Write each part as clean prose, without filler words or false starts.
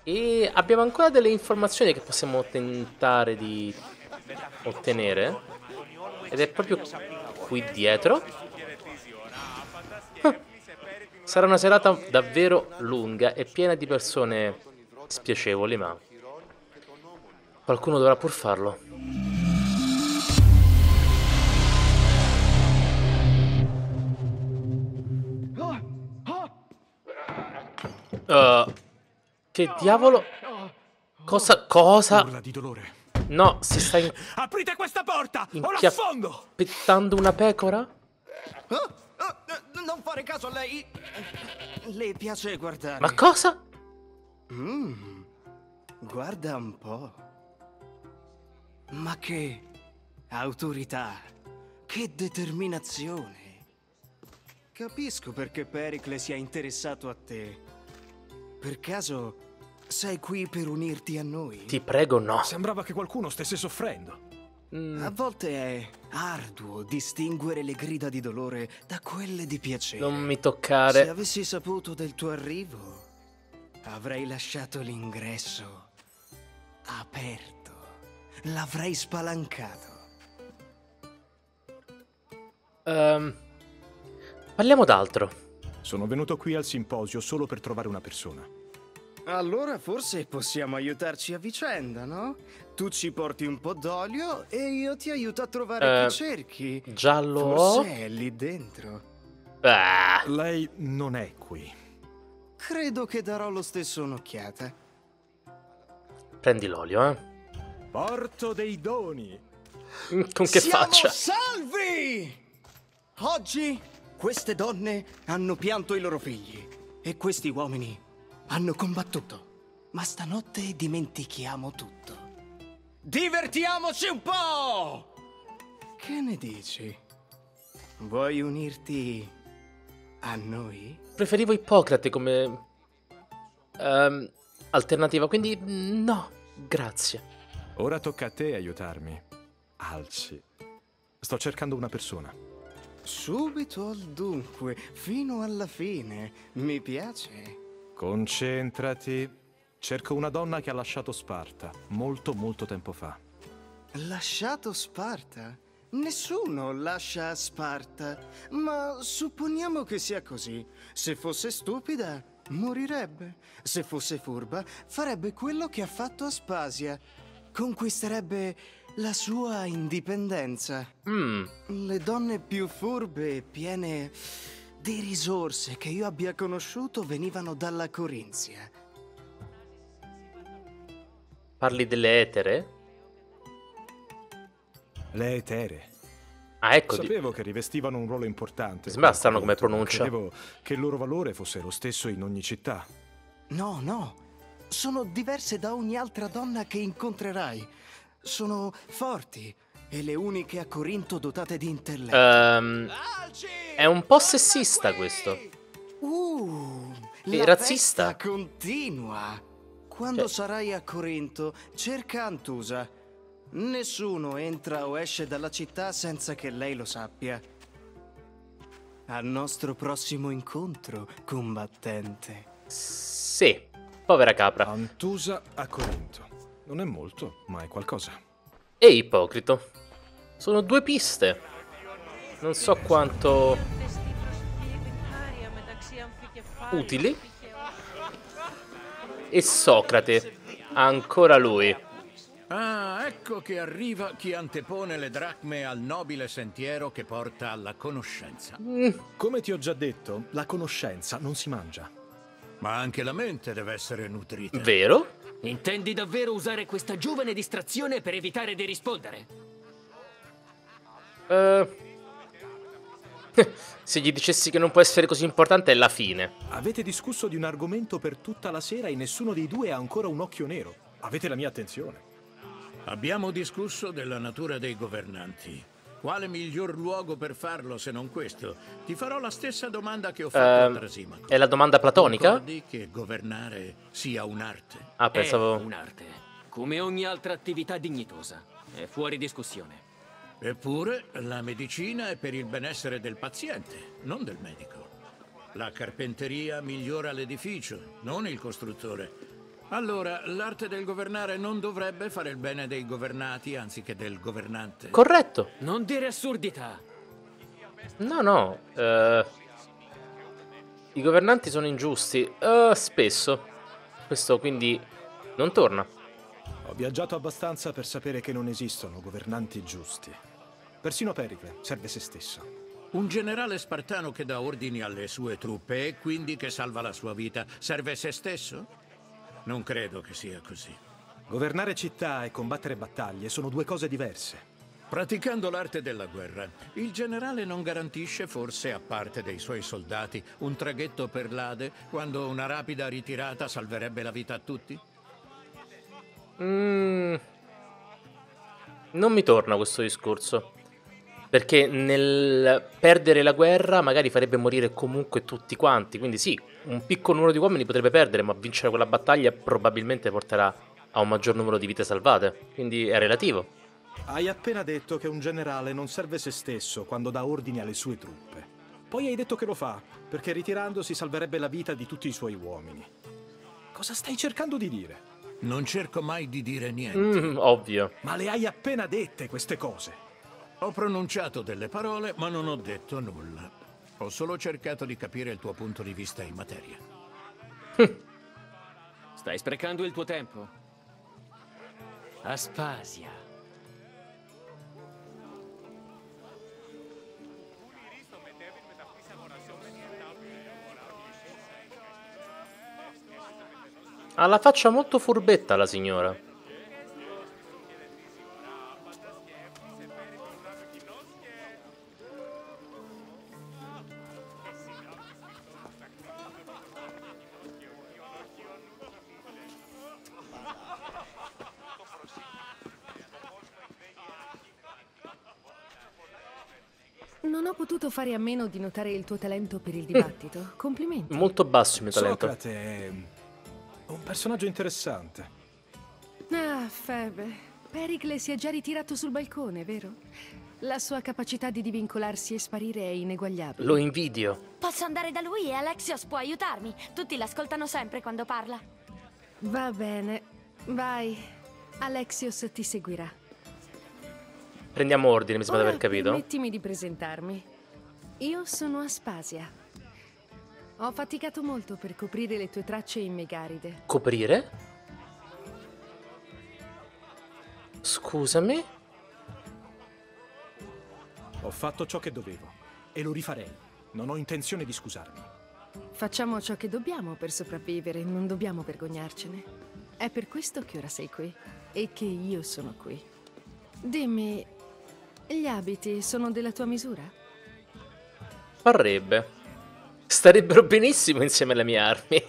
E abbiamo ancora delle informazioni che possiamo tentare di ottenere. Ed è proprio qui dietro. Ah. Sarà una serata davvero lunga e piena di persone spiacevoli, ma qualcuno dovrà pur farlo. Che diavolo? Cosa? Urla di dolore. No, si sta Aprite questa porta o l'affondo! impiattando una pecora? Non fare caso a lei. Le piace guardare. Ma cosa? Guarda un po'. Ma che autorità. Che determinazione. Capisco perché Pericle sia interessato a te. Per caso sei qui per unirti a noi? Ti prego, no. Sembrava che qualcuno stesse soffrendo. A volte è arduo distinguere le grida di dolore da quelle di piacere. Non mi Se toccare. avessi saputo del tuo arrivo, avrei lasciato l'ingresso aperto. L'avrei spalancato. Parliamo d'altro. Sono venuto qui al simposio solo per trovare una persona. Allora forse possiamo aiutarci a vicenda, no? Tu ci porti un po' d'olio e io ti aiuto a trovare chi cerchi. Giallo. Forse è lì dentro. Ah, Lei non è qui. Credo che darò lo stesso un'occhiata. prendi l'olio, eh. Porto dei doni. Con che faccia? Salvi! Oggi queste donne hanno pianto i loro figli e questi uomini hanno combattuto. Ma stanotte dimentichiamo tutto. Divertiamoci un po'! Che ne dici? Vuoi unirti a noi? Preferivo Ippocrate come alternativa, quindi no, grazie. Ora tocca a te aiutarmi. Alci. Sto cercando una persona. Subito al dunque, fino alla fine. Mi piace. Concentrati. Cerco una donna che ha lasciato Sparta molto tempo fa. Lasciato Sparta? Nessuno lascia Sparta. Ma supponiamo che sia così. Se fosse stupida, morirebbe. Se fosse furba, farebbe quello che ha fatto Aspasia. Conquisterebbe la sua indipendenza. Le donne più furbe e piene di risorse che io abbia conosciuto venivano dalla Corinzia. Parli delle etere? Le etere. Ah, ecco. Sapevo che rivestivano un ruolo importante. Sembra strano come pronuncia. Credevo che il loro valore fosse lo stesso in ogni città. No, no. Sono diverse da ogni altra donna che incontrerai. Sono forti e le uniche a Corinto dotate di intelletto. È un po' sessista questo. La razzista. festa continua. Quando sarai a Corinto, cerca Antusa. Nessuno entra o esce dalla città senza che lei lo sappia. Al nostro prossimo incontro, combattente. Sì, povera capra. Antusa a Corinto. Non è molto, ma è qualcosa. E Ipocrito. Sono due piste. Non so quanto utili. E Socrate. Ancora lui. Ah, ecco che arriva chi antepone le dracme al nobile sentiero che porta alla conoscenza. Come ti ho già detto, la conoscenza non si mangia. Ma anche la mente deve essere nutrita. Vero? Intendi davvero usare questa giovane distrazione per evitare di rispondere? Se gli dicessi che non può essere così importante è la fine. Avete discusso di un argomento per tutta la sera e nessuno dei due ha ancora un occhio nero. Avete la mia attenzione. Abbiamo discusso della natura dei governanti. Quale miglior luogo per farlo se non questo? Ti farò la stessa domanda che ho fatto a Trasimaco. È la domanda platonica? Concordi che governare sia un'arte? Ah, pensavo... È un'arte, come ogni altra attività dignitosa. È fuori discussione. Eppure, la medicina è per il benessere del paziente, non del medico. La carpenteria migliora l'edificio, non il costruttore. Allora, l'arte del governare non dovrebbe fare il bene dei governati anziché del governante? Corretto. Non dire assurdità. No, no. I governanti sono ingiusti. Spesso. Questo quindi non torna. Ho viaggiato abbastanza per sapere che non esistono governanti giusti. Persino Pericle serve se stesso. Un generale spartano che dà ordini alle sue truppe e quindi che salva la sua vita serve se stesso? Non credo che sia così. Governare città e combattere battaglie sono due cose diverse. Praticando l'arte della guerra, il generale non garantisce forse a parte dei suoi soldati un traghetto per l'Ade quando una rapida ritirata salverebbe la vita a tutti? Non mi torna questo discorso. Perché nel perdere la guerra magari farebbe morire comunque tutti quanti. Quindi sì, un piccolo numero di uomini potrebbe perdere, ma vincere quella battaglia probabilmente porterà a un maggior numero di vite salvate. Quindi è relativo. Hai appena detto che un generale non serve se stesso quando dà ordini alle sue truppe. Poi hai detto che lo fa, perché ritirandosi salverebbe la vita di tutti i suoi uomini. Cosa stai cercando di dire? Non cerco mai di dire niente. Ovvio. Ma le hai appena dette queste cose. Ho pronunciato delle parole, ma non ho detto nulla. Ho solo cercato di capire il tuo punto di vista in materia. Stai sprecando il tuo tempo. Aspasia. Ha la faccia molto furbetta la signora. Non ho potuto fare a meno di notare il tuo talento per il dibattito. Complimenti. Molto basso il mio talento. Socrate è un personaggio interessante. Ah, Febe. Pericle si è già ritirato sul balcone, vero? La sua capacità di divincolarsi e sparire è ineguagliabile. Lo invidio. Posso andare da lui e Alexios può aiutarmi. Tutti l'ascoltano sempre quando parla. Va bene. Vai. Alexios ti seguirà. Prendiamo ordine, mi sembra di Ora aver capito. permettimi di presentarmi. Io sono Aspasia. Ho faticato molto per coprire le tue tracce in Megaride. Coprire? Scusami? Ho fatto ciò che dovevo e lo rifarei. Non ho intenzione di scusarmi. Facciamo ciò che dobbiamo per sopravvivere, non dobbiamo vergognarcene. È per questo che ora sei qui e che io sono qui. Dimmi, gli abiti sono della tua misura? Parrebbe. Starebbero benissimo insieme alle mie armi.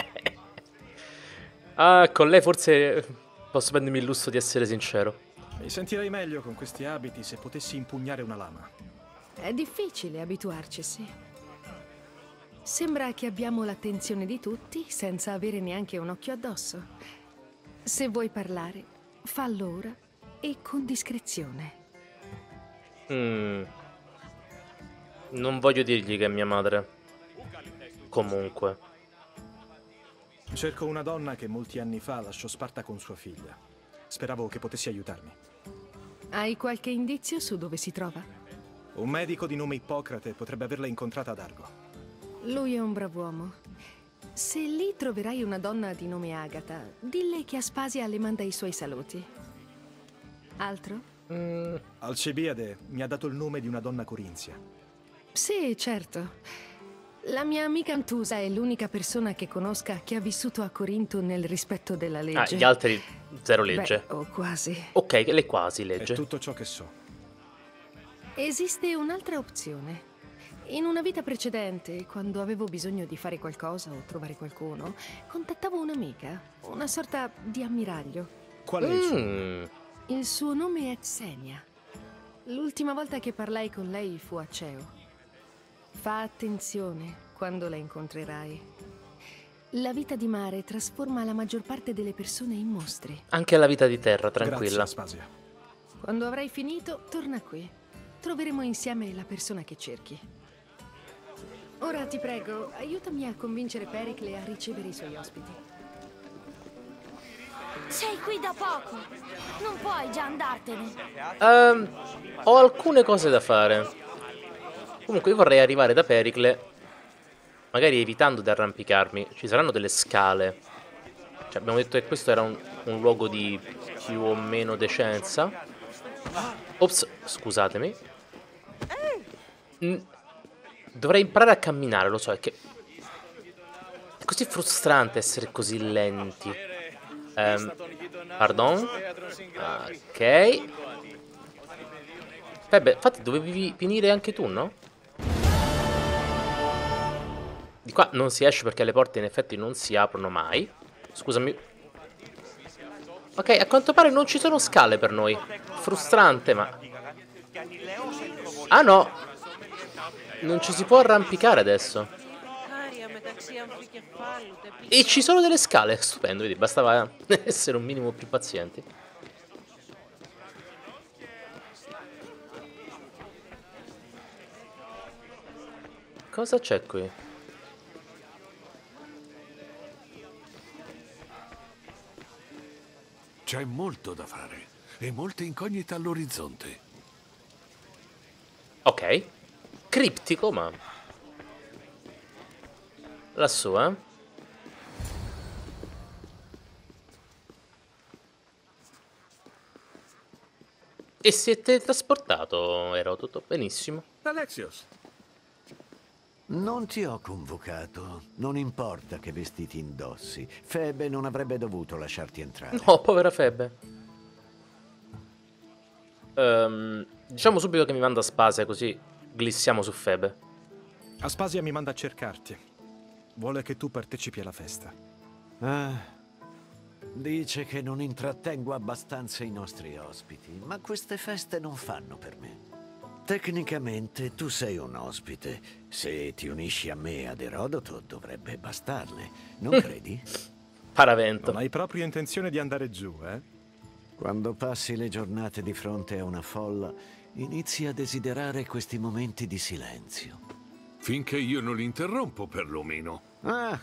Ah, con lei forse posso prendermi il lusso di essere sincero. Mi sentirei meglio con questi abiti se potessi impugnare una lama. È difficile abituarcisi. Sembra che abbiamo l'attenzione di tutti senza avere neanche un occhio addosso. Se vuoi parlare, fallo ora e con discrezione. Non voglio dirgli che è mia madre. Comunque. Cerco una donna che molti anni fa lasciò Sparta con sua figlia. Speravo che potessi aiutarmi. Hai qualche indizio su dove si trova? Un medico di nome Ippocrate potrebbe averla incontrata ad Argo. Lui è un brav'uomo. Se lì troverai una donna di nome Agata, dille che Aspasia le manda i suoi saluti. Altro? Alcebiade mi ha dato il nome di una donna corinzia. Sì, certo. La mia amica Antusa è l'unica persona che conosca che ha vissuto a Corinto nel rispetto della legge. Ah, gli altri zero legge. Beh, o quasi. Ok, lei quasi È legge. tutto ciò che so. Esiste un'altra opzione. In una vita precedente, quando avevo bisogno di fare qualcosa o trovare qualcuno, contattavo un'amica, una sorta di ammiraglio. Qual è il suo? Il suo nome è Xenia. L'ultima volta che parlai con lei fu a Ceo. Fa attenzione quando la incontrerai. La vita di mare trasforma la maggior parte delle persone in mostri. Anche la vita di terra, Grazie, tranquilla. Aspasia. Quando avrai finito, torna qui. Troveremo insieme la persona che cerchi. Ora ti prego, aiutami a convincere Pericle a ricevere i suoi ospiti. Sei qui da poco. Non puoi già andartene. Ho alcune cose da fare. Comunque io vorrei arrivare da Pericle, magari evitando di arrampicarmi. Ci saranno delle scale. Cioè, abbiamo detto che questo era un luogo di più o meno decenza. Ops, scusatemi. Dovrei imparare a camminare, lo so, è che è così frustrante essere così lenti. Pardon? Ok. Vabbè, infatti dovevi venire anche tu, no? Di qua non si esce perché le porte in effetti non si aprono mai. Scusami. Ok, a quanto pare non ci sono scale per noi. Frustrante, ma... Ah no! Non ci si può arrampicare adesso. E ci sono delle scale, stupendo, vedi, bastava essere un minimo più pazienti. Cosa c'è qui? C'è molto da fare e molte incognite all'orizzonte. Ok. Criptico, ma... Lassù, eh? E si è teletrasportato, ero tutto benissimo. Alexios, Non ti ho convocato. Non importa che vestiti indossi. Febe non avrebbe dovuto lasciarti entrare. No, povera Febe. Diciamo subito che mi manda Aspasia, così glissiamo su Febe. Aspasia mi manda a cercarti. Vuole che tu partecipi alla festa. Dice che non intrattengo abbastanza i nostri ospiti, ma queste feste non fanno per me. Tecnicamente tu sei un ospite. Se ti unisci a me e ad Erodoto dovrebbe bastarne, non credi? Paravento. Non hai proprio intenzione di andare giù, eh? Quando passi le giornate di fronte a una folla, inizi a desiderare questi momenti di silenzio. finché io non li interrompo, perlomeno. Ah!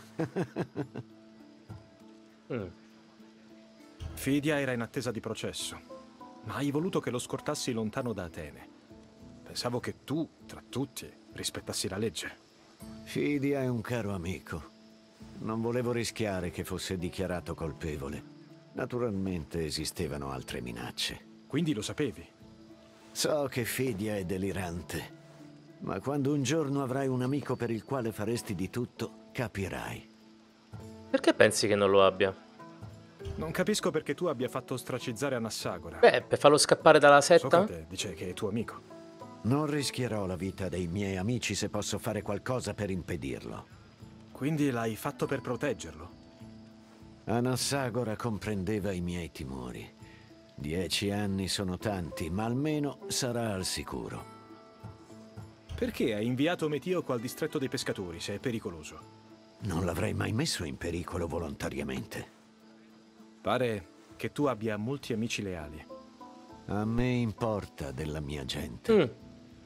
Fidia era in attesa di processo, ma hai voluto che lo scortassi lontano da Atene. Pensavo che tu, tra tutti, rispettassi la legge. Fidia è un caro amico. Non volevo rischiare che fosse dichiarato colpevole. Naturalmente esistevano altre minacce. Quindi lo sapevi? So che Fidia è delirante, ma quando un giorno avrai un amico per il quale faresti di tutto, capirai. Perché pensi che non lo abbia? Non capisco perché tu abbia fatto ostracizzare Anassagora. Beh, per farlo scappare dalla setta? Socrate dice che è tuo amico. Non rischierò la vita dei miei amici se posso fare qualcosa per impedirlo. Quindi l'hai fatto per proteggerlo? Anassagora comprendeva i miei timori. 10 anni sono tanti, ma almeno sarà al sicuro. Perché hai inviato Metioco al distretto dei pescatori, se è pericoloso? Non l'avrei mai messo in pericolo volontariamente. Pare che tu abbia molti amici leali. A me importa della mia gente.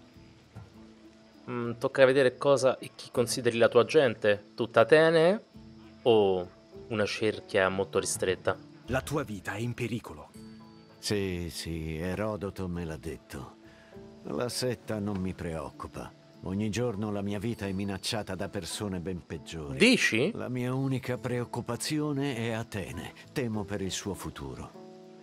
Tocca vedere cosa e chi consideri la tua gente. Tutta Atene o una cerchia molto ristretta? La tua vita è in pericolo. Sì, Erodoto me l'ha detto. La setta non mi preoccupa. Ogni giorno la mia vita è minacciata da persone ben peggiori. Dici? La mia unica preoccupazione è Atene. Temo per il suo futuro.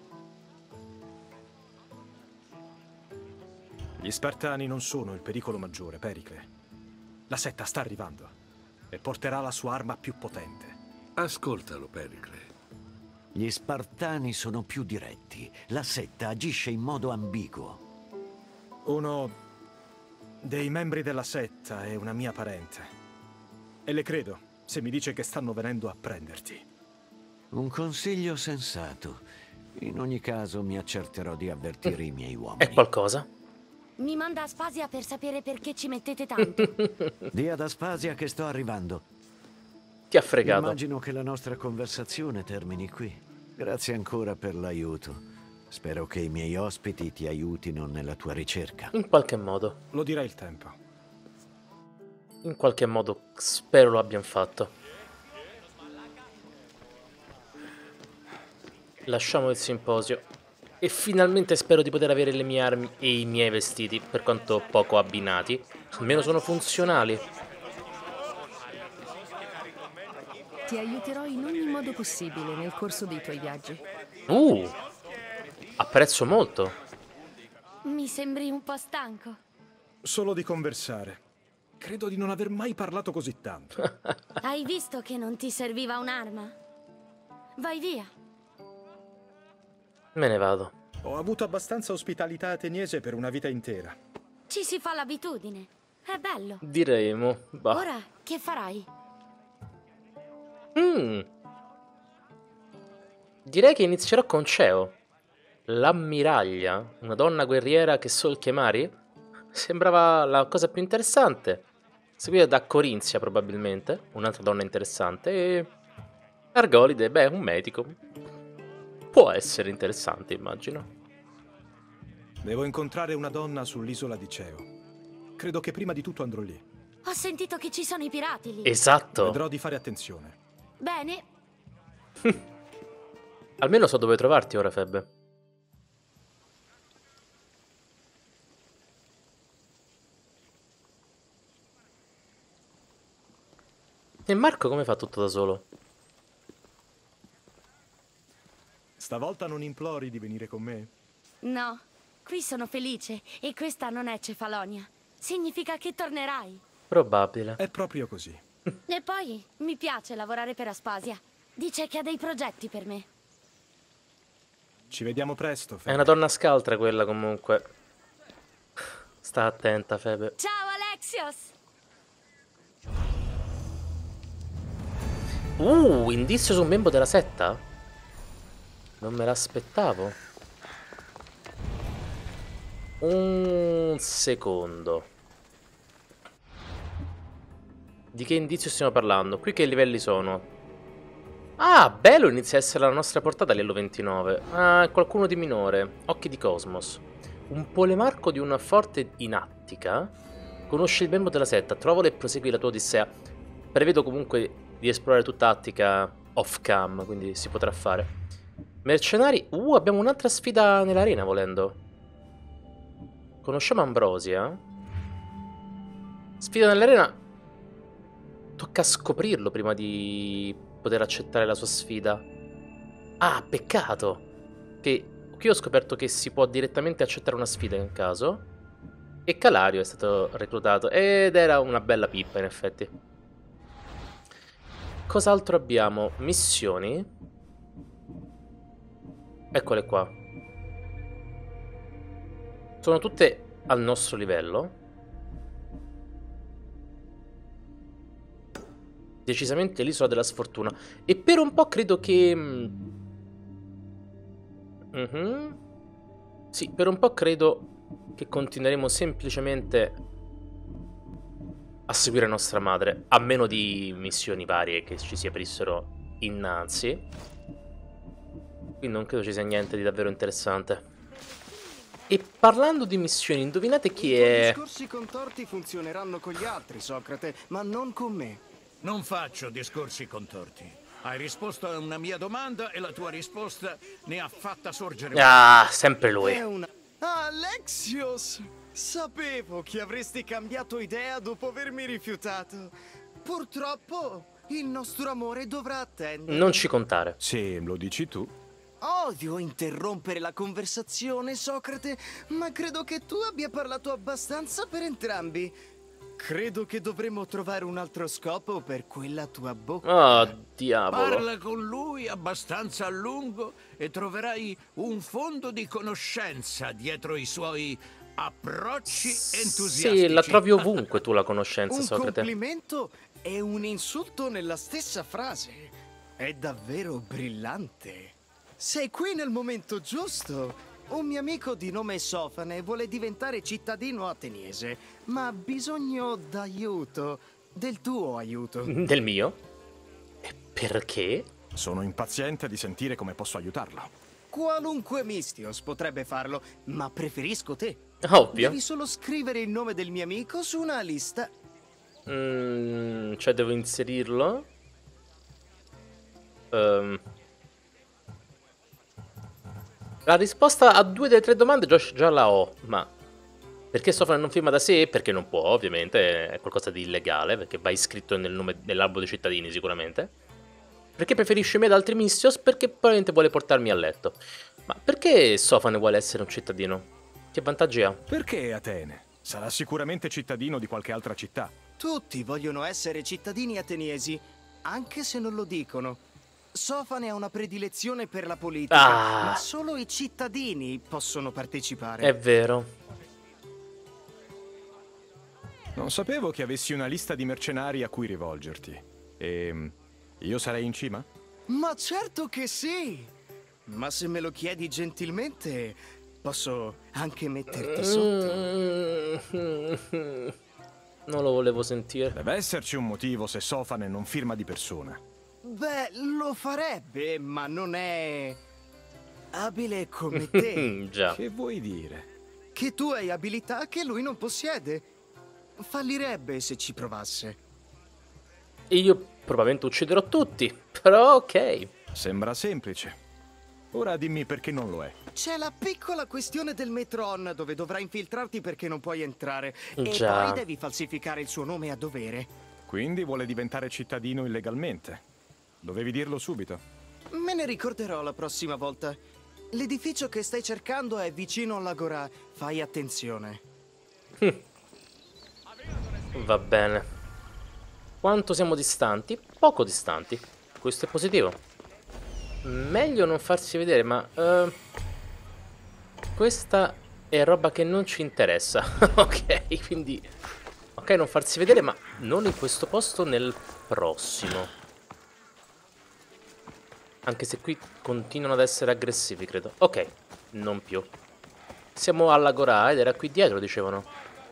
Gli Spartani non sono il pericolo maggiore, Pericle. La setta sta arrivando e porterà la sua arma più potente. Ascoltalo, Pericle. Gli Spartani sono più diretti. La setta agisce in modo ambiguo. Uno dei membri della setta è una mia parente. E le credo se mi dice che stanno venendo a prenderti. Un consiglio sensato. In ogni caso mi accerterò di avvertire i miei uomini. È qualcosa? Mi manda Aspasia per sapere perché ci mettete tanto. Dì ad Aspasia che sto arrivando. Ti ha fregato. Immagino che la nostra conversazione termini qui. Grazie ancora per l'aiuto. Spero che i miei ospiti ti aiutino nella tua ricerca. In qualche modo. Lo dirà il tempo. In qualche modo spero lo abbiano fatto. Lasciamo il simposio. E finalmente spero di poter avere le mie armi e i miei vestiti, per quanto poco abbinati. Almeno sono funzionali. Ti aiuterò in ogni modo possibile nel corso dei tuoi viaggi. Apprezzo molto. Mi sembri un po' stanco. Solo di conversare. Credo di non aver mai parlato così tanto. Hai visto che non ti serviva un'arma? Vai via. Me ne vado. Ho avuto abbastanza ospitalità ateniese per una vita intera. Ci si fa l'abitudine. È bello. Diremo. Bah. Ora, che farai? Direi che inizierò con Ceo. L'ammiraglia, una donna guerriera che so il chiamari? Sembrava la cosa più interessante. Seguita da Corinzia, probabilmente, un'altra donna interessante, e Argolide, beh, un medico. Può essere interessante, immagino. Devo incontrare una donna sull'isola di Ceo. Credo che prima di tutto andrò lì. Ho sentito che ci sono i pirati lì. Esatto. Vedrò di fare attenzione. Bene. Almeno so dove trovarti ora, Febbe. E Marco come fa tutto da solo? Stavolta non implori di venire con me? No, qui sono felice e questa non è Cefalonia. Significa che tornerai. Probabile. È proprio così. E poi mi piace lavorare per Aspasia. Dice che ha dei progetti per me. Ci vediamo presto, Febe. È una donna scaltra quella, comunque. Sta attenta, Febe. Ciao Alexios! Indizio su un membro della setta? Non me l'aspettavo. Un secondo. Di che indizio stiamo parlando? Qui che livelli sono? Ah, bello, inizia a essere la nostra portata a livello 29. Ah, qualcuno di minore. Occhi di Cosmos. Un polemarco di una forte in Attica. Conosci il membro della setta, trovalo e prosegui la tua odissea. Prevedo comunque di esplorare tutta Attica off cam, quindi si potrà fare. Mercenari. Abbiamo un'altra sfida nell'arena, volendo. Conosciamo Ambrosia. Sfida nell'arena. Tocca scoprirlo prima di poter accettare la sua sfida. Ah, peccato. Che qui ho scoperto che si può direttamente accettare una sfida in caso. E Calario è stato reclutato. Ed era una bella pippa, in effetti. Cos'altro abbiamo? Missioni. Eccole qua. Sono tutte al nostro livello. Decisamente l'isola della sfortuna. E per un po' credo che... Sì, per un po' credo che continueremo semplicemente a seguire nostra madre. A meno di missioni varie che ci si aprissero innanzi. Qui non credo ci sia niente di davvero interessante. E parlando di missioni, indovinate chi è... I tuoi discorsi contorti funzioneranno con gli altri, Socrate, ma non con me. Non faccio discorsi contorti. Hai risposto a una mia domanda e la tua risposta ne ha fatta sorgere. Ah, sempre lui. È una... Alexios! Sapevo che avresti cambiato idea dopo avermi rifiutato. Purtroppo, il nostro amore dovrà attendere. Non ci contare. Se lo dici tu. Odio interrompere la conversazione, Socrate, ma credo che tu abbia parlato abbastanza per entrambi. Credo che dovremmo trovare un altro scopo per quella tua bocca. Oh, diavolo. Parla con lui abbastanza a lungo e troverai un fondo di conoscenza dietro i suoi approcci entusiastici. Sì, la trovi ovunque tu la conoscenza, Un Socrate. complimento e un insulto nella stessa frase. È davvero brillante. Sei qui nel momento giusto. Un mio amico di nome Sofane vuole diventare cittadino ateniese, ma ha bisogno d'aiuto, del tuo aiuto. Del mio? E perché? Sono impaziente di sentire come posso aiutarlo. Qualunque Mistios potrebbe farlo, ma preferisco te. Ovvio. Devi solo scrivere il nome del mio amico su una lista. Cioè devo inserirlo? La risposta a 2 delle 3 domande già la ho, ma perché Sofane non firma da sé? Perché non può, ovviamente, è qualcosa di illegale, perché va iscritto nel nome dell'albo dei cittadini sicuramente. Perché preferisce me ad altri Mistios? Perché probabilmente vuole portarmi a letto. Ma perché Sofane vuole essere un cittadino? Che vantaggi ha? Perché Atene? Sarà sicuramente cittadino di qualche altra città. Tutti vogliono essere cittadini ateniesi, anche se non lo dicono. Sofane ha una predilezione per la politica, ma solo i cittadini possono partecipare. È vero. Non sapevo che avessi una lista di mercenari a cui rivolgerti. E io sarei in cima? Ma certo che sì! Ma se me lo chiedi gentilmente, posso anche metterti sotto. Non lo volevo sentire. Deve esserci un motivo se Sofane non firma di persona. Beh, lo farebbe, ma non è abile come te. Già. Che vuoi dire? Che tu hai abilità che lui non possiede. Fallirebbe se ci provasse. E io probabilmente ucciderò tutti, però ok. Sembra semplice. Ora dimmi perché non lo è. C'è la piccola questione del Metron, dove dovrai infiltrarti perché non puoi entrare. Già. E poi devi falsificare il suo nome a dovere. Quindi vuole diventare cittadino illegalmente. Dovevi dirlo subito. Me ne ricorderò la prossima volta. L'edificio che stai cercando è vicino all'Agorà. Fai attenzione. Va bene. Quanto siamo distanti? Poco distanti. Questo è positivo. Meglio non farsi vedere, ma questa è roba che non ci interessa. Ok, quindi ok, non farsi vedere, ma non in questo posto, nel prossimo. Anche se qui continuano ad essere aggressivi, credo. Ok, non più. Siamo all'Agorà ed era qui dietro, dicevano.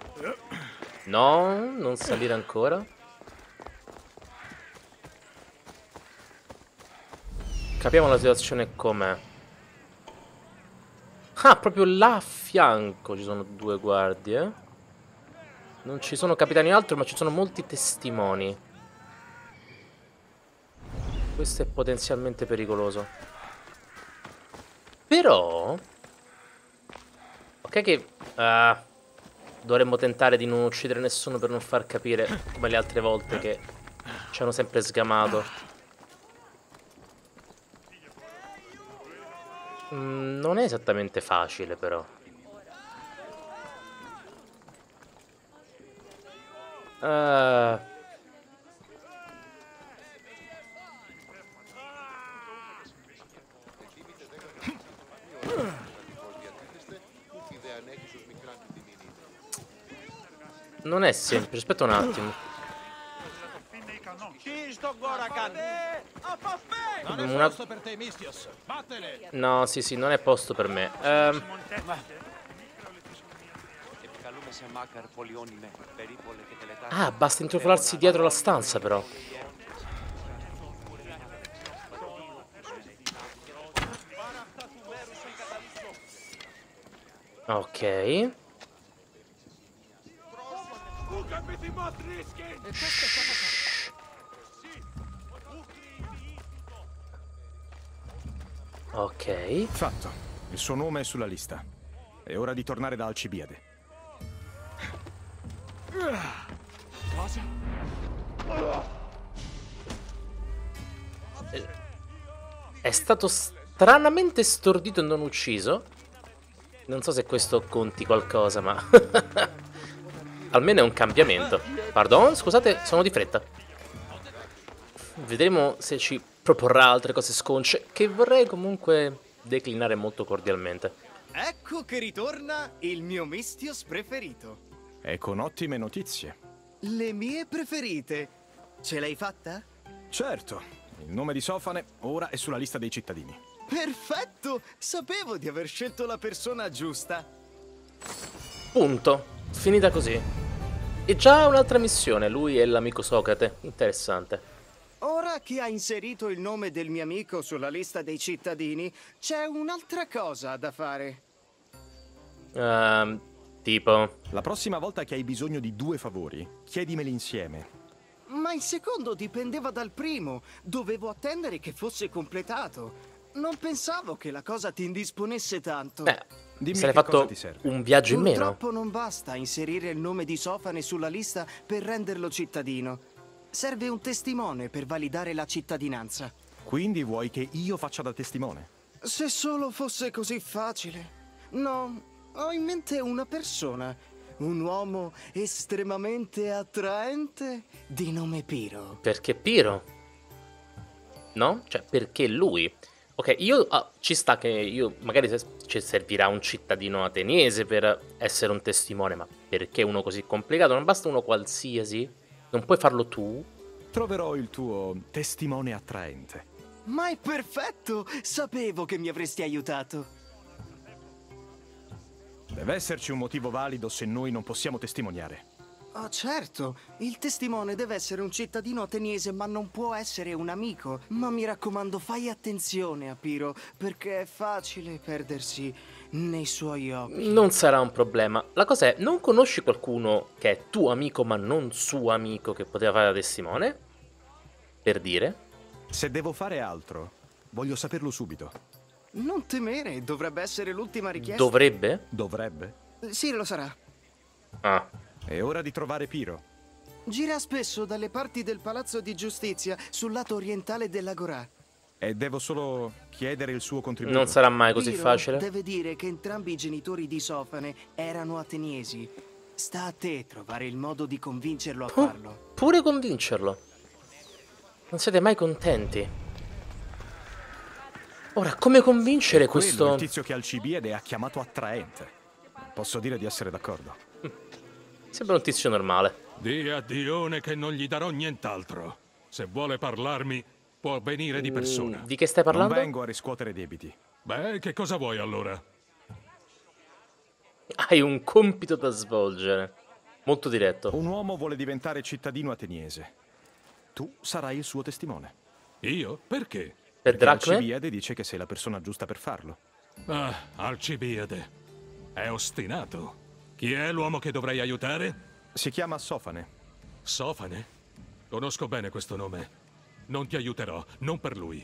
No, non salire ancora. Capiamo la situazione com'è. Ah, proprio là a fianco ci sono 2 guardie. Non ci sono capitani altro, ma ci sono molti testimoni. Questo è potenzialmente pericoloso. Però ok che dovremmo tentare di non uccidere nessuno per non far capire, come le altre volte, che ci hanno sempre sgamato. Non è esattamente facile, però. Non è semplice, aspetta un attimo. Una... No, sì, non è posto per me. Ah, basta intrufolarsi dietro la stanza, però. Ok. Ok. Fatto. Il suo nome è sulla lista. È ora di tornare da Alcibiade. È stato stranamente stordito e non ucciso. Non so se questo conti qualcosa, ma almeno è un cambiamento. Pardon, scusate, sono di fretta. Vedremo se ci proporrà altre cose sconce, che vorrei comunque declinare molto cordialmente. Ecco che ritorna il mio Mistios preferito. E con ottime notizie. Le mie preferite. Ce l'hai fatta? Certo. Il nome di Sofane ora è sulla lista dei cittadini. Perfetto! Sapevo di aver scelto la persona giusta. Punto. Finita così. E già un'altra missione. Lui e l'amico Socrate. Interessante. Ora che ha inserito il nome del mio amico sulla lista dei cittadini, c'è un'altra cosa da fare. Tipo? La prossima volta che hai bisogno di 2 favori, chiedimeli insieme. Ma il secondo dipendeva dal primo. Dovevo attendere che fosse completato. Non pensavo che la cosa ti indisponesse tanto. Dimmi se l'hai che cosa fatto ti serve. un viaggio in meno. Purtroppo non basta inserire il nome di Sofane sulla lista per renderlo cittadino. Serve un testimone per validare la cittadinanza. Quindi vuoi che io faccia da testimone? Se solo fosse così facile. No, ho in mente una persona. Un uomo estremamente attraente di nome Piro. Perché Piro? No? Cioè, perché lui? Ok, ci sta che io magari ci servirà un cittadino ateniese per essere un testimone, ma perché uno così complicato? Non basta uno qualsiasi? Non puoi farlo tu? Troverò il tuo testimone attraente. Ma è perfetto! Sapevo che mi avresti aiutato. Deve esserci un motivo valido se noi non possiamo testimoniare. Oh, certo. Il testimone deve essere un cittadino ateniese, ma non può essere un amico. Ma mi raccomando, fai attenzione a Piro, perché è facile perdersi nei suoi occhi. Non sarà un problema. La cosa è, non conosci qualcuno che è tuo amico ma non suo amico che poteva fare da testimone? Per dire? Se devo fare altro, voglio saperlo subito. Non temere, dovrebbe essere l'ultima richiesta. Dovrebbe? Dovrebbe? Sì, lo sarà. Ah. È ora di trovare Piro. Gira spesso dalle parti del Palazzo di Giustizia, sul lato orientale dell'Agorà. E devo solo chiedere il suo contributo. Non sarà mai così Piro facile. deve dire che entrambi i genitori di Sofane erano ateniesi. Sta a te trovare il modo di convincerlo a farlo. Pure convincerlo. Non siete mai contenti. Ora, come convincere questo... Quello, il tizio che Alcibiade ha chiamato attraente. Posso dire di essere d'accordo. Sembra un tizio normale. Dì a Dione che non gli darò nient'altro. Se vuole parlarmi, può venire di persona. Di che stai parlando? Non vengo a riscuotere debiti. Beh, che cosa vuoi allora? Hai un compito da svolgere. Molto diretto. Un uomo vuole diventare cittadino ateniese. Tu sarai il suo testimone. Io? Perché? Per dracme? Alcibiade dice che sei la persona giusta per farlo. Ah, Alcibiade. È ostinato. Chi è l'uomo che dovrei aiutare? Si chiama Sofane. Sofane? Conosco bene questo nome. Non ti aiuterò, non per lui.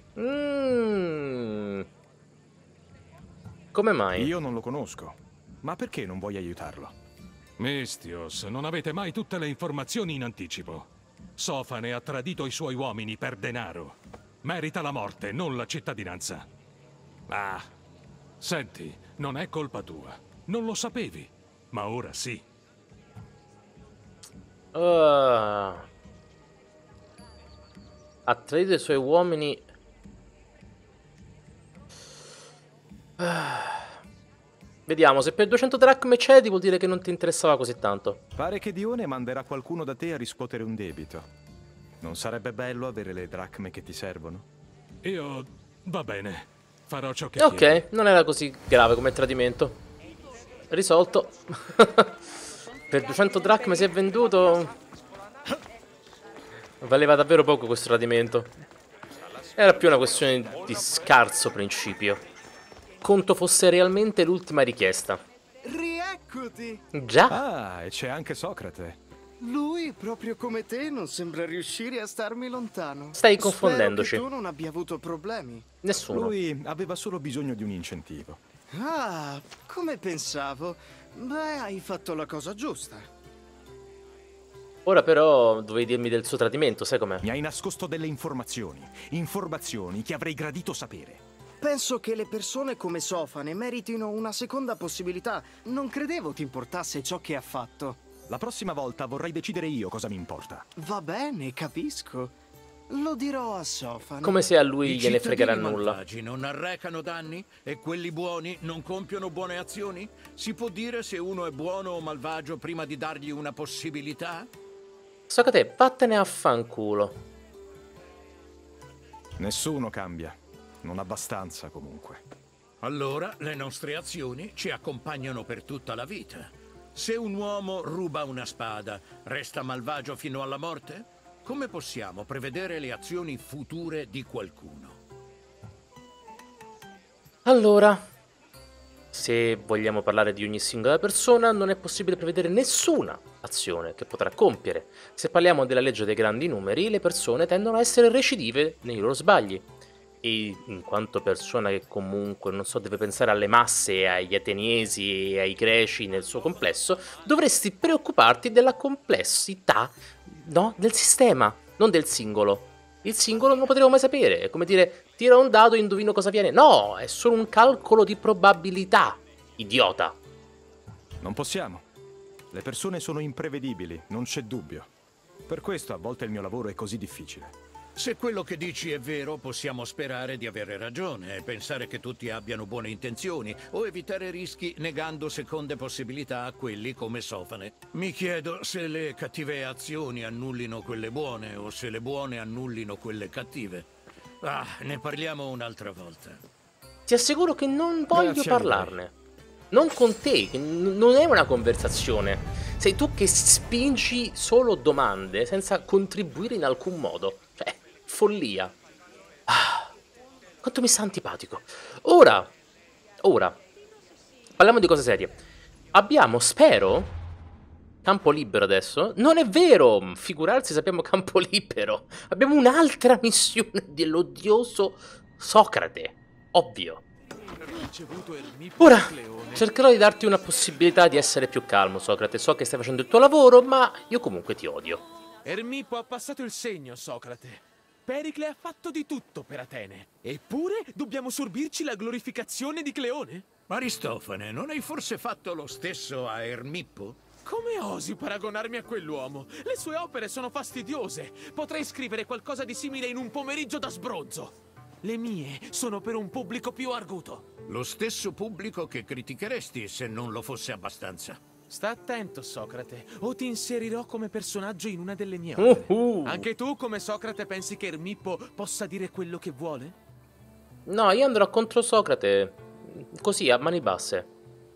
Come mai? Io non lo conosco. Ma perché non vuoi aiutarlo? Mistios, non avete mai tutte le informazioni in anticipo. Sofane ha tradito i suoi uomini per denaro. Merita la morte, non la cittadinanza. Ah, senti, non è colpa tua. Non lo sapevi, ma ora sì. Ha tradito i suoi uomini. Vediamo, se per 200 dracme cedi vuol dire che non ti interessava così tanto. Pare che Dione manderà qualcuno da te a riscuotere un debito. Non sarebbe bello avere le dracme che ti servono? Io... va bene. Farò ciò che Ok, chiedi. non era così grave come tradimento. Risolto. Per 200 dracme si è venduto. Valeva davvero poco questo tradimento. Era più una questione di scarso principio. Conto fosse realmente l'ultima richiesta. Rieccoti! Già? Ah, e c'è anche Socrate. Lui, proprio come te, non sembra riuscire a starmi lontano. Stai confondendoci. Spero che tu non abbia avuto problemi. Nessuno. Lui aveva solo bisogno di un incentivo. Ah, come pensavo. Beh, hai fatto la cosa giusta. Ora però dovevi dirmi del suo tradimento, sai com'è? Mi hai nascosto delle informazioni. Informazioni che avrei gradito sapere. Penso che le persone come Sofane meritino una seconda possibilità. Non credevo ti importasse ciò che ha fatto. La prossima volta vorrei decidere io cosa mi importa. Va bene, capisco. Lo dirò a Sofane. Come se a lui I gliene fregherà cittadini nulla. malvagi non arrecano danni e quelli buoni non compiono buone azioni? Si può dire se uno è buono o malvagio prima di dargli una possibilità? So che te, vattene a fanculo. Nessuno cambia. Non abbastanza, comunque. Allora le nostre azioni ci accompagnano per tutta la vita. Se un uomo ruba una spada, resta malvagio fino alla morte? Come possiamo prevedere le azioni future di qualcuno? Allora, se vogliamo parlare di ogni singola persona, non è possibile prevedere nessuna azione che potrà compiere. Se parliamo della legge dei grandi numeri, le persone tendono a essere recidive nei loro sbagli. e in quanto persona che comunque, non so, deve pensare alle masse, agli ateniesi e ai greci nel suo complesso, dovresti preoccuparti della complessità, no, del sistema, non del singolo. Il singolo non lo potremo mai sapere, è come dire tira un dado e indovino cosa viene. No, è solo un calcolo di probabilità, idiota. Non possiamo. Le persone sono imprevedibili, non c'è dubbio. Per questo a volte il mio lavoro è così difficile. Se quello che dici è vero, possiamo sperare di avere ragione e pensare che tutti abbiano buone intenzioni o evitare rischi negando seconde possibilità a quelli come Sofane. Mi chiedo se le cattive azioni annullino quelle buone o se le buone annullino quelle cattive. Ah, ne parliamo un'altra volta. Ti assicuro che non voglio Grazie a parlarne. Non con te, che non è una conversazione. Sei tu che spingi solo domande senza contribuire in alcun modo. Cioè, follia. Ah, quanto mi sta antipatico. Ora, parliamo di cose serie. Abbiamo, spero, campo libero adesso. Non è vero, figurarsi se abbiamo campo libero. Abbiamo un'altra missione dell'odioso Socrate. Ovvio. Ora, cercherò di darti una possibilità di essere più calmo, Socrate. So che stai facendo il tuo lavoro, ma io comunque ti odio. Ermippo ha passato il segno, Socrate. Pericle ha fatto di tutto per Atene. Eppure dobbiamo sorbirci la glorificazione di Cleone? Aristofane, non hai forse fatto lo stesso a Ermippo? Come osi paragonarmi a quell'uomo? Le sue opere sono fastidiose. Potrei scrivere qualcosa di simile in un pomeriggio da sbronzo. Le mie sono per un pubblico più arguto. Lo stesso pubblico che criticheresti se non lo fosse abbastanza. Sta attento, Socrate, o ti inserirò come personaggio in una delle mie opere. Anche tu, come Socrate, pensi che Ermippo possa dire quello che vuole? No, io andrò contro Socrate, così, a mani basse.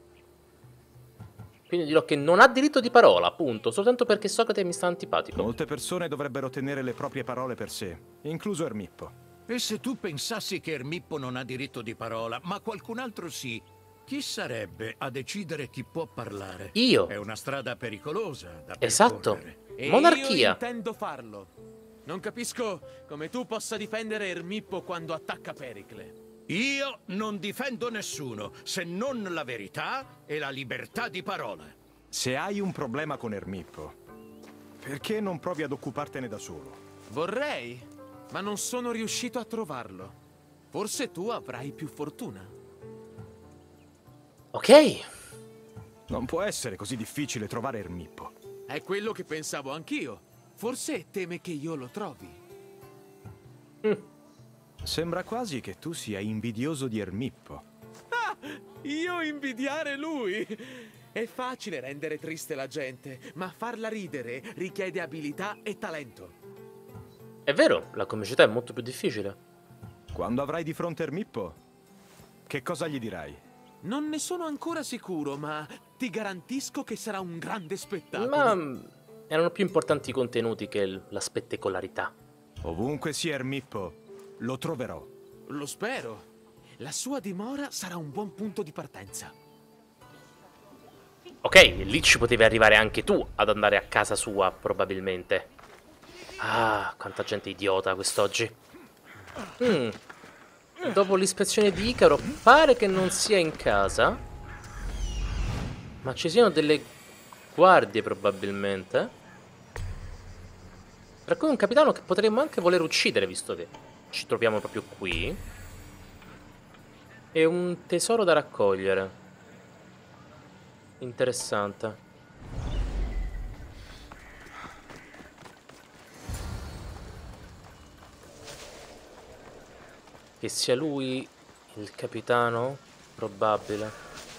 Quindi dirò che non ha diritto di parola, appunto, soltanto perché Socrate mi sta antipatico. Molte persone dovrebbero tenere le proprie parole per sé, incluso Ermippo. E se tu pensassi che Ermippo non ha diritto di parola, ma qualcun altro sì, chi sarebbe a decidere chi può parlare? Io. È una strada pericolosa da Esatto. percorrere. E Monarchia. io intendo farlo. Non capisco come tu possa difendere Ermippo quando attacca Pericle. Io non difendo nessuno, se non la verità e la libertà di parola. Se hai un problema con Ermippo, perché non provi ad occupartene da solo? Vorrei, ma non sono riuscito a trovarlo. Forse tu avrai più fortuna. Ok. Non può essere così difficile trovare Ermippo. È quello che pensavo anch'io. Forse teme che io lo trovi. Sembra quasi che tu sia invidioso di Ermippo. Ah, io invidiare lui! È facile rendere triste la gente, ma farla ridere richiede abilità e talento. È vero, la comicità è molto più difficile. Quando avrai di fronte Ermippo, che cosa gli dirai? Non ne sono ancora sicuro, ma ti garantisco che sarà un grande spettacolo. Ma erano più importanti i contenuti che la spettacolarità. Ovunque sia Ermippo, lo troverò. Lo spero. La sua dimora sarà un buon punto di partenza. Ok, lì ci potevi arrivare anche tu ad andare a casa sua, probabilmente. Ah, quanta gente idiota quest'oggi. Dopo l'ispezione di Icaro, pare che non sia in casa. Ma ci siano delle guardie, probabilmente. Tra cui un capitano che potremmo anche voler uccidere, visto che ci troviamo proprio qui. E un tesoro da raccogliere. Interessante. Che sia lui il capitano? Probabile.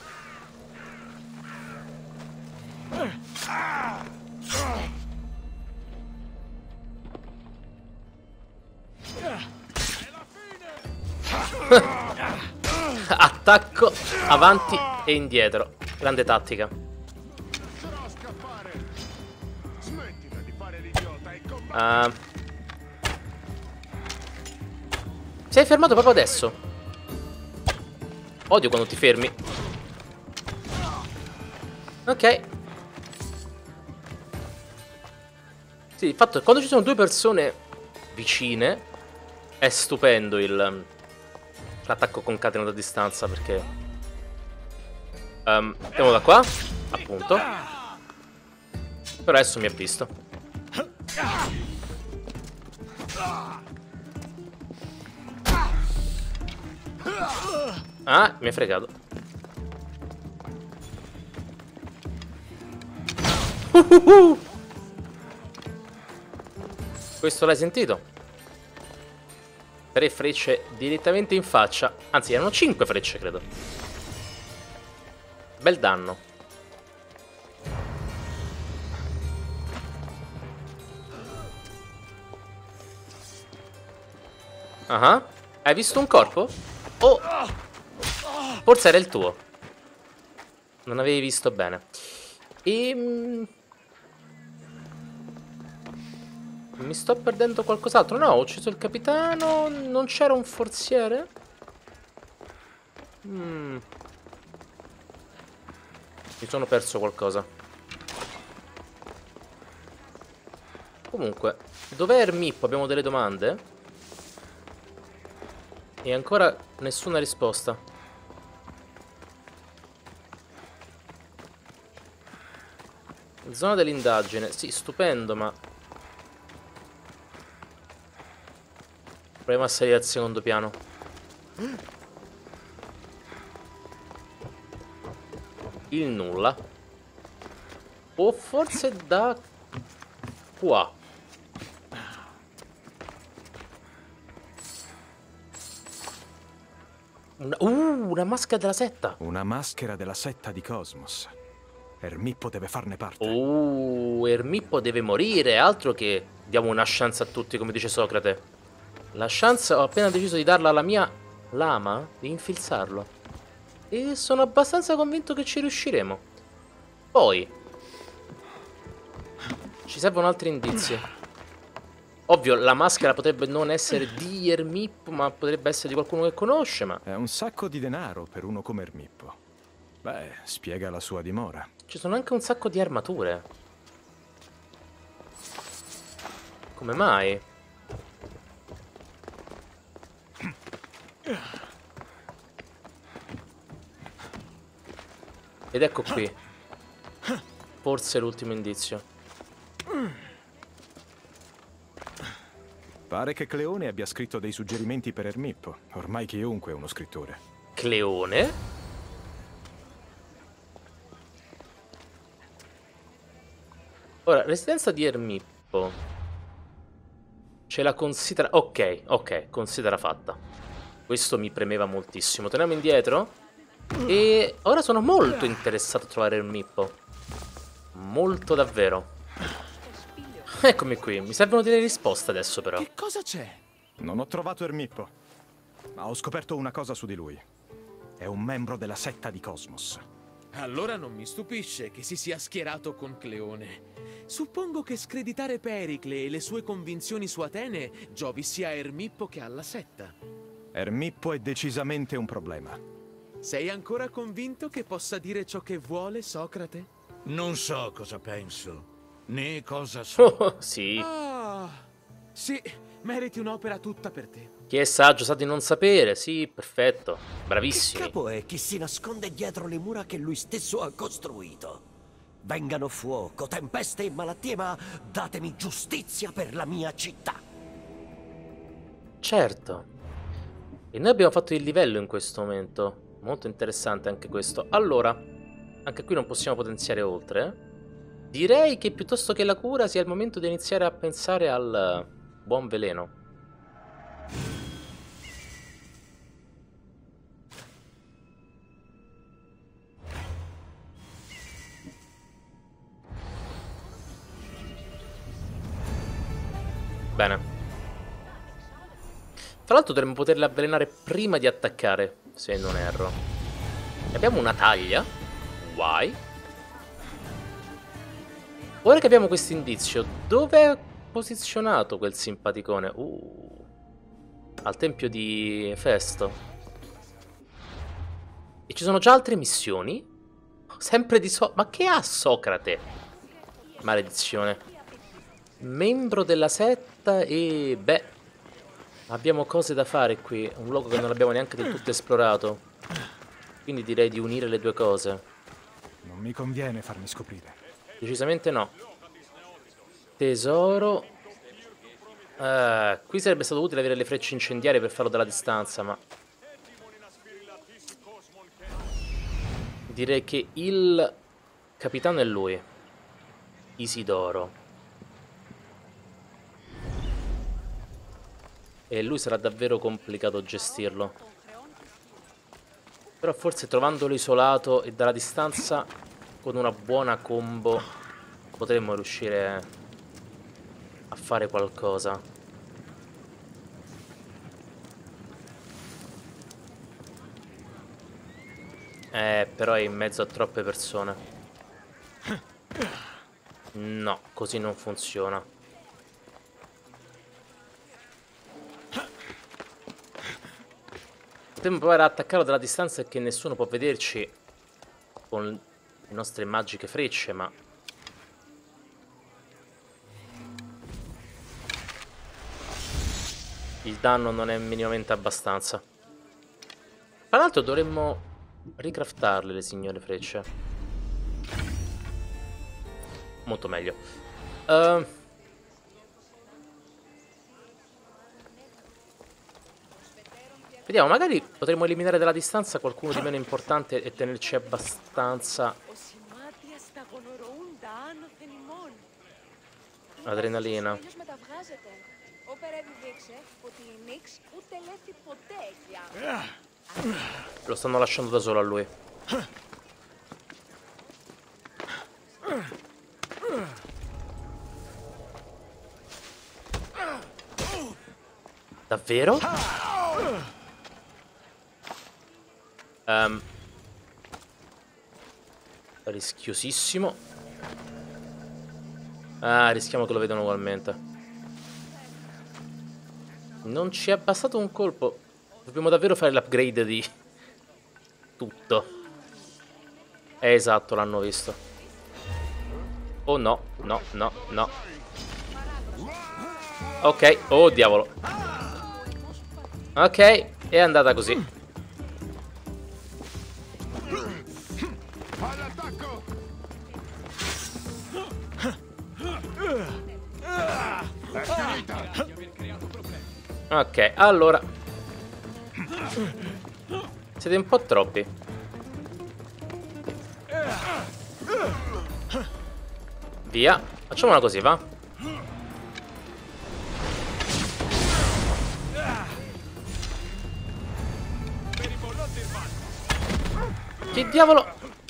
Attacco avanti e indietro. Grande tattica. Sei fermato proprio adesso. Odio quando ti fermi. Ok. Sì, il fatto è che quando ci sono due persone vicine è stupendo il l'attacco concatenato a distanza perché... andiamo da qua, appunto. Però adesso mi ha visto. Ah, mi ha fregato. Questo l'hai sentito? 3 frecce direttamente in faccia. Anzi, erano 5 frecce, credo. Bel danno. Ah, hai visto un corpo? Oh! Forse era il tuo. Non avevi visto bene. Mi sto perdendo qualcos'altro. No, ho ucciso il capitano. Non c'era un forziere? Mi sono perso qualcosa. Comunque, dov'è Ermippo? Abbiamo delle domande? E ancora nessuna risposta. Zona dell'indagine. Sì, stupendo, ma... proviamo a salire al secondo piano. Il nulla. O forse da qua. Una maschera della setta. Una maschera della setta di Cosmos. Ermippo deve farne parte. Ermippo deve morire. Altro che diamo una chance a tutti, come dice Socrate. La chance ho appena deciso di darla alla mia lama di infilzarlo. E sono abbastanza convinto che ci riusciremo. Poi ci servono altri indizi. Ovvio, la maschera potrebbe non essere di Ermippo, ma potrebbe essere di qualcuno che conosce, ma... È un sacco di denaro per uno come Ermippo. Beh, spiega la sua dimora. Ci sono anche un sacco di armature. Come mai? Ed ecco qui. Forse l'ultimo indizio. Pare che Cleone abbia scritto dei suggerimenti per Ermippo. Ormai chiunque è uno scrittore. Cleone? Ora, residenza di Ermippo. Ce la considera... Ok, considera fatta. Questo mi premeva moltissimo. Torniamo indietro. E ora sono molto interessato a trovare Ermippo. Molto davvero. Eccomi qui, mi servono delle risposte adesso però. Che cosa c'è? Non ho trovato Ermippo, ma ho scoperto una cosa su di lui. È un membro della setta di Cosmos. Allora non mi stupisce che si sia schierato con Cleone. Suppongo che screditare Pericle e le sue convinzioni su Atene giovi sia a Ermippo che alla setta. Ermippo è decisamente un problema. Sei ancora convinto che possa dire ciò che vuole, Socrate? Non so cosa penso, né cosa so. Oh, sì. Ah, sì, meriti un'opera tutta per te. Chi è saggio sa di non sapere. Sì, perfetto. Bravissimi. Che capo è chi si nasconde dietro le mura che lui stesso ha costruito? Vengano fuoco, tempeste e malattie, ma datemi giustizia per la mia città. Certo. E noi abbiamo fatto il livello in questo momento. Molto interessante anche questo. Allora, anche qui non possiamo potenziare oltre. Direi che piuttosto che la cura sia il momento di iniziare a pensare al buon veleno. Bene. Tra l'altro dovremmo poterle avvelenare prima di attaccare, se non erro. E abbiamo una taglia. Why? Ora che abbiamo questo indizio, dove è posizionato quel simpaticone? Al tempio di Festo. E ci sono già altre missioni? Sempre di Ma che ha Socrate? Maledizione. Membro della setta e... beh... Abbiamo cose da fare qui, un luogo che non abbiamo neanche del tutto esplorato. Quindi direi di unire le due cose. Non mi conviene farmi scoprire. Decisamente no. Tesoro. Qui sarebbe stato utile avere le frecce incendiarie per farlo dalla distanza, ma... Direi che il capitano è lui. Isidoro. E lui sarà davvero complicato gestirlo. Però forse trovandolo isolato e dalla distanza, con una buona combo, potremmo riuscire a fare qualcosa. Però è in mezzo a troppe persone. No, così non funziona. Potremmo provare ad attaccarlo dalla distanza che nessuno può vederci con le nostre magiche frecce, ma... il danno non è minimamente abbastanza. Tra l'altro dovremmo ricraftarle le signore frecce. Molto meglio. Vediamo, magari potremmo eliminare dalla distanza qualcuno di meno importante e tenerci abbastanza adrenalina. Lo stanno lasciando da solo a lui. Davvero? Rischiosissimo. Rischiamo che lo vedano ugualmente. Non ci è bastato un colpo. Dobbiamo davvero fare l'upgrade di tutto. Esatto, l'hanno visto. Oh no, no, no, no. Ok, oh diavolo. Ok, è andata così. Ok, allora siete un po' troppi. Via. Facciamola così, va? Che diavolo?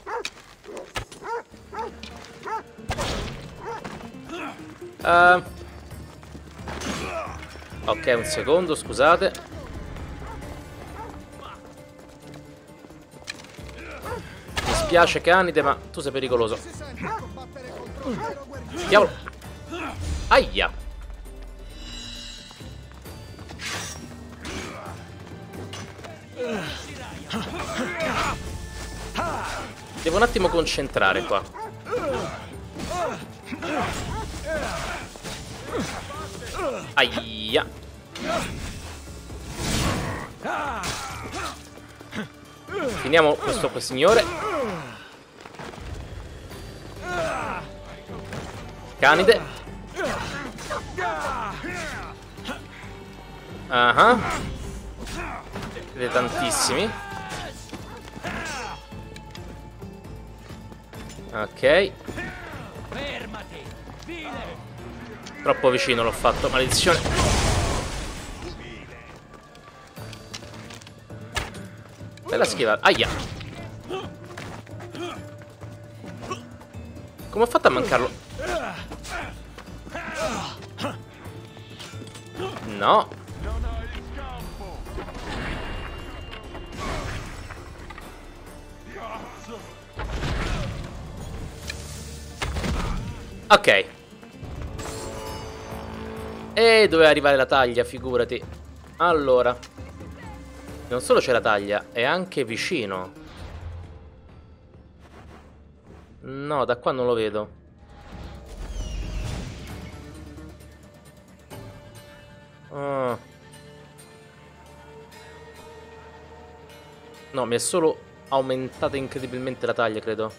Ok, un secondo, scusate. Mi spiace Canide, ma tu sei pericoloso. Diavolo. Aia. Devo un attimo concentrare qua. Aia. Finiamo questo signore. Canide. Siete tantissimi. Ok. Troppo vicino l'ho fatto, maledizione. Bella schivata. Aia. Come ho fatto a mancarlo? No. Ok. E doveva arrivare la taglia, figurati. Allora, non solo c'è la taglia, è anche vicino. No, da qua non lo vedo. No, mi è solo aumentata incredibilmente la taglia, credo.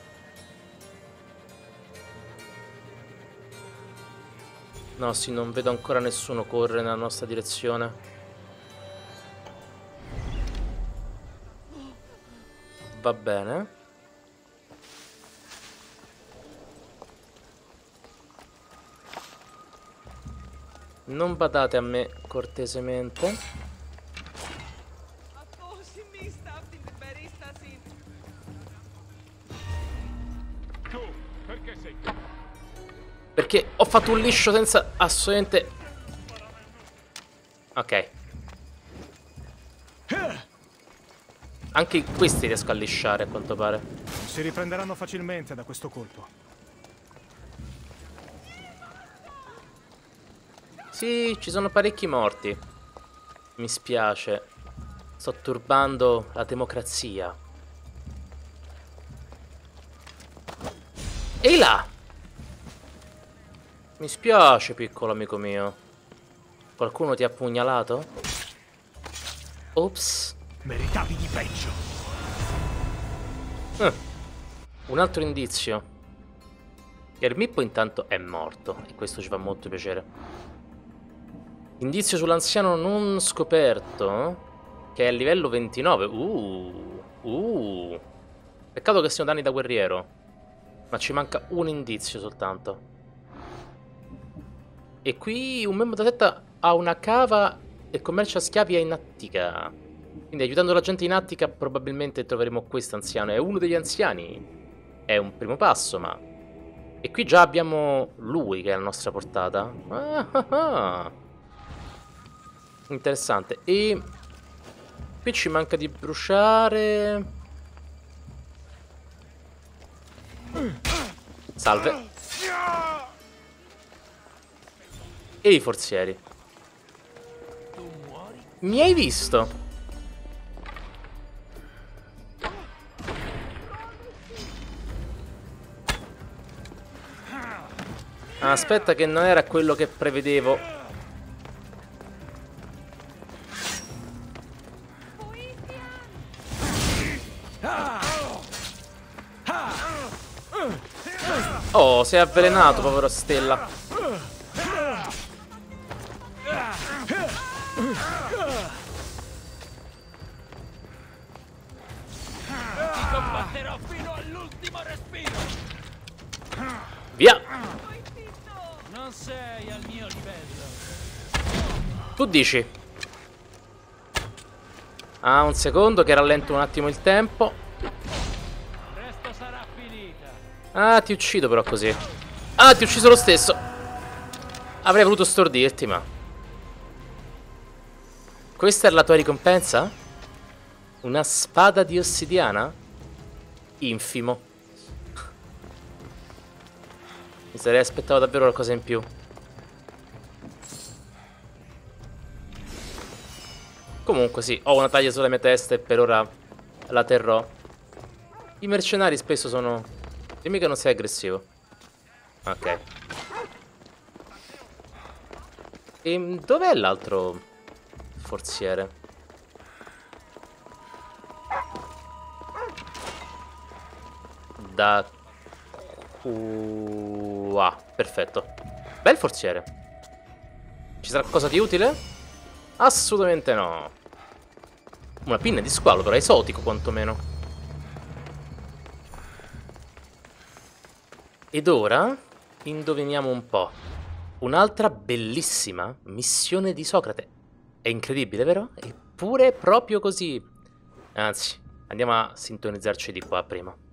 No, sì, non vedo ancora nessuno correre nella nostra direzione. Va bene. Non badate a me, cortesemente. Perché ho fatto un liscio senza assolutamente... Ok. Anche questi riesco a lisciare, a quanto pare. Si riprenderanno facilmente da questo colpo. Sì, ci sono parecchi morti. Mi spiace. Sto turbando la democrazia. Ehi là! Mi spiace, piccolo amico mio. Qualcuno ti ha pugnalato? Ops. Meritavi di peggio. Un altro indizio. Il Mippo intanto è morto. E questo ci fa molto piacere. Indizio sull'anziano non scoperto. Che è a livello 29. Peccato che siano danni da guerriero. Ma ci manca un indizio soltanto. E qui un membro della setta ha una cava e commercia schiavi in Attica. Quindi aiutando la gente in Attica probabilmente troveremo questo anziano. È uno degli anziani. È un primo passo, ma... E qui già abbiamo lui che è alla nostra portata. Interessante. E... qui ci manca di bruciare... Salve. E i forzieri. Mi hai visto? Aspetta che non era quello che prevedevo. Oh, si è avvelenato, povero Stella. Ti combatterò fino all'ultimo respiro. Via. Non sei al mio livello. Tu dici? Ah, un secondo che rallento un attimo il tempo. Presto sarà finita. Ah, ti uccido però così. Ah, ti ho ucciso lo stesso. Avrei voluto stordirti, ma... Questa è la tua ricompensa? Una spada di ossidiana? Infimo. Mi sarei aspettato davvero qualcosa in più. Comunque sì, ho una taglia sulla mia testa e per ora la terrò. I mercenari spesso sono... Dimmi che non sei aggressivo. Ok. E dov'è l'altro forziere? Da qua. Perfetto. Bel forziere. Ci sarà qualcosa di utile? Assolutamente no. Una pinna di squalo, però esotico quantomeno. Ed ora indoviniamo un po'. Un'altra bellissima missione di Socrate. È incredibile, vero? Eppure proprio così. Anzi, andiamo a sintonizzarci di qua prima.